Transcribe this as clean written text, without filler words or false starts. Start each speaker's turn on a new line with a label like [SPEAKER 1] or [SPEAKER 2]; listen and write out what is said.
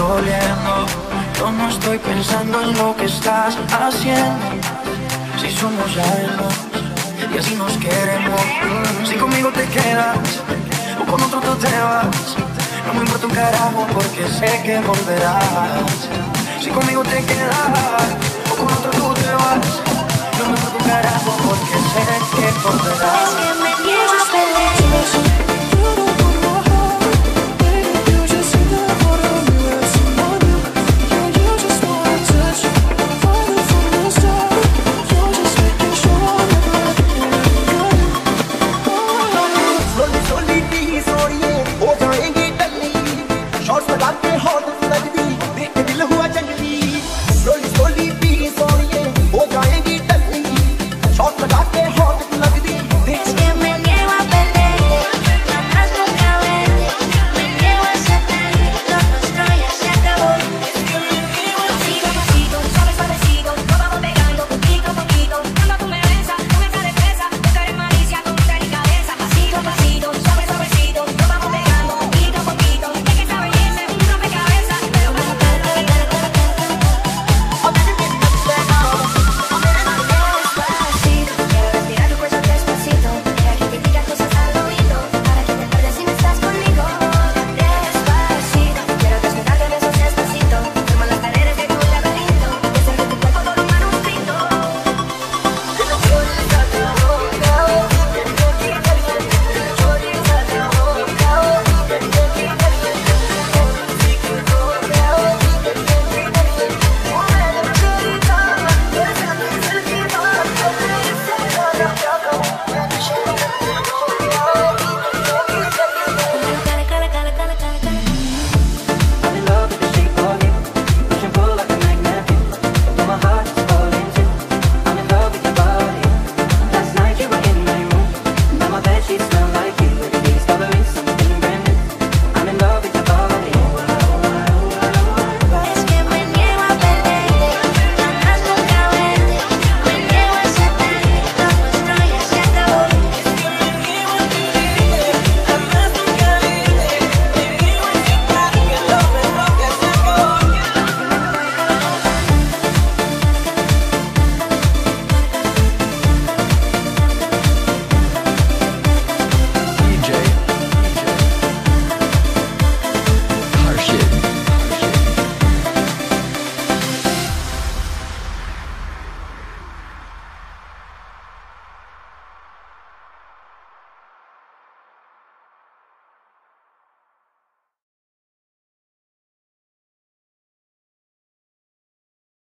[SPEAKER 1] doliendo. Yo no estoy pensando en lo que estás haciendo. Si somos algo y así nos queremos. Si conmigo te quedas o con otro tú te vas, no me importa un carajo porque sé que volverás. Si conmigo te quedas o con otro tú te vas, no me importa un carajo porque sé que volverás.
[SPEAKER 2] Es que me niego a perder.